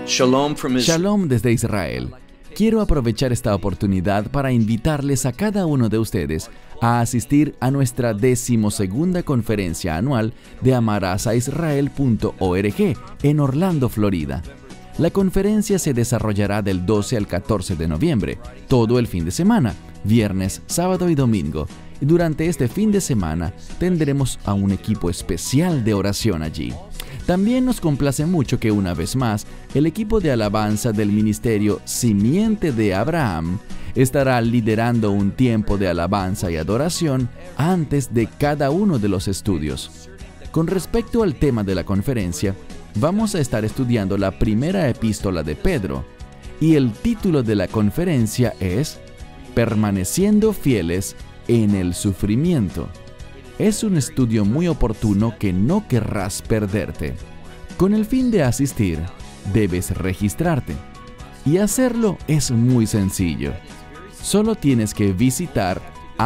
Shalom desde Israel. Quiero aprovechar esta oportunidad para invitarles a cada uno de ustedes a asistir a nuestra 12ª conferencia anual de amarasaisrael.org en Orlando, Florida. La conferencia se desarrollará del 12 al 14 de noviembre, todo el fin de semana, viernes, sábado y domingo. Y durante este fin de semana tendremos a un equipo especial de oración allí. También nos complace mucho que una vez más el equipo de alabanza del ministerio Simiente de Abraham estará liderando un tiempo de alabanza y adoración antes de cada uno de los estudios. Con respecto al tema de la conferencia, vamos a estar estudiando la primera epístola de Pedro y el título de la conferencia es Permaneciendo fieles en el sufrimiento. Es un estudio muy oportuno que no querrás perderte. Con el fin de asistir, debes registrarte. Y hacerlo es muy sencillo. Solo tienes que visitar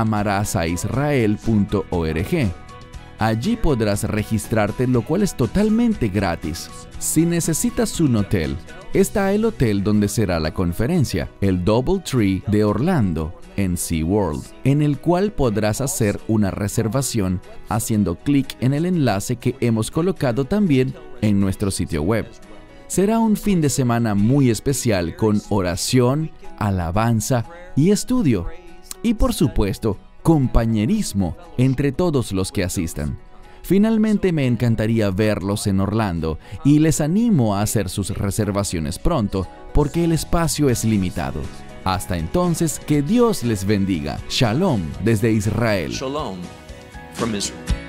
amarasaisrael.org. Allí podrás registrarte, lo cual es totalmente gratis. Si necesitas un hotel, está el hotel donde será la conferencia, el DoubleTree de Orlando, en SeaWorld, en el cual podrás hacer una reservación haciendo clic en el enlace que hemos colocado también en nuestro sitio web. Será un fin de semana muy especial con oración, alabanza y estudio. Y por supuesto, compañerismo entre todos los que asistan. Finalmente me encantaría verlos en Orlando y les animo a hacer sus reservaciones pronto porque el espacio es limitado. Hasta entonces, que Dios les bendiga. Shalom desde Israel. Shalom from Israel.